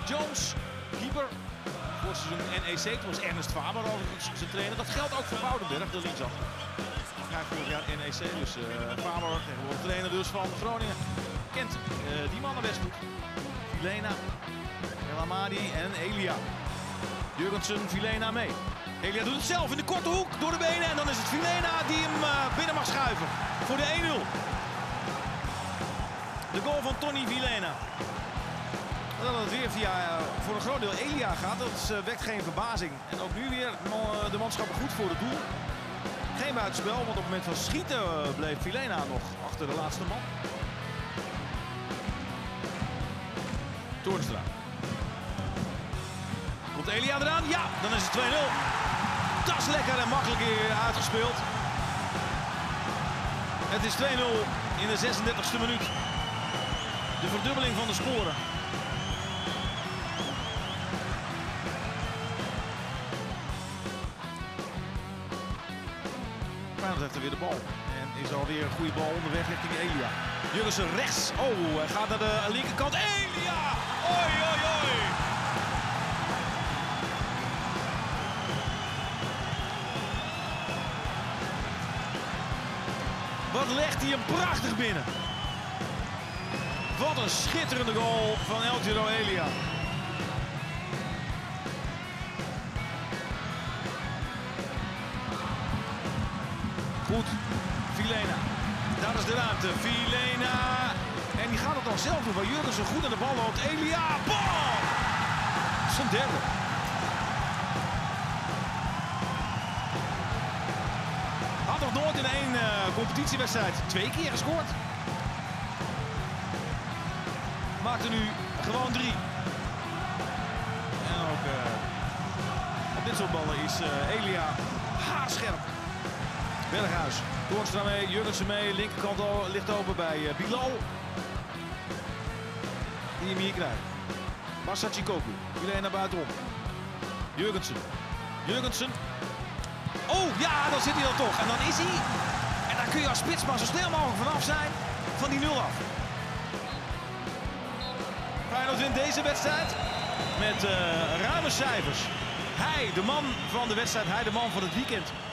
Jones, keeper. Voor het seizoen NEC, toen was Ernest Faber overigens zijn trainer. Dat geldt ook voor Woudenberg, de linksachter. Ja, vorig jaar NEC, dus Faber, tegenwoordig trainer dus van Groningen. Kent die mannen best goed. Vilena, El Amadi en Elia. Jurgensen, Vilena mee. Elia doet het zelf in de korte hoek door de benen. En dan is het Vilena die hem binnen mag schuiven voor de 1-0. De goal van Tony Vilena. Dat het weer via voor een groot deel Elia gaat, dat wekt geen verbazing. En ook nu weer de manschappen goed voor het doel. Geen buitenspel, want op het moment van schieten bleef Vilena nog achter de laatste man. Toornstra. Komt Elia eraan? Ja, dan is het 2-0. Dat is lekker en makkelijk uitgespeeld. Het is 2-0 in de 36e minuut. De verdubbeling van de scoren. Feyenoord heeft er weer de bal. En is alweer een goede bal onderweg richting Elia. Jurgensen rechts. Oh, hij gaat naar de linkerkant. Elia! Oi, oi, oi! Wat legt hij hem prachtig binnen. Wat een schitterende goal van El Giro Elia. Goed, Vilena. Daar is de ruimte. Vilena. En die gaat het dan zelf doen, waar Jurgensen goed aan de bal loopt. Elia, bal! Zijn derde. Had nog nooit in één competitiewedstrijd 2 keer gescoord. Maakt er nu gewoon 3. En ook op dit soort ballen is Elia haarscherp. Berghuis, Toornstra mee, Jurgensen mee, linkerkant al, ligt open bij Bilal. Die hem hier krijgt. Masachikoku, iedereen naar buitenom. Jurgensen. Jurgensen. Oh ja, dan zit hij dan toch. En dan is hij. En daar kun je als spits maar zo snel mogelijk vanaf zijn. Van die 0 af. Feyenoord wint deze wedstrijd met ruime cijfers. Hij, de man van de wedstrijd, hij de man van het weekend.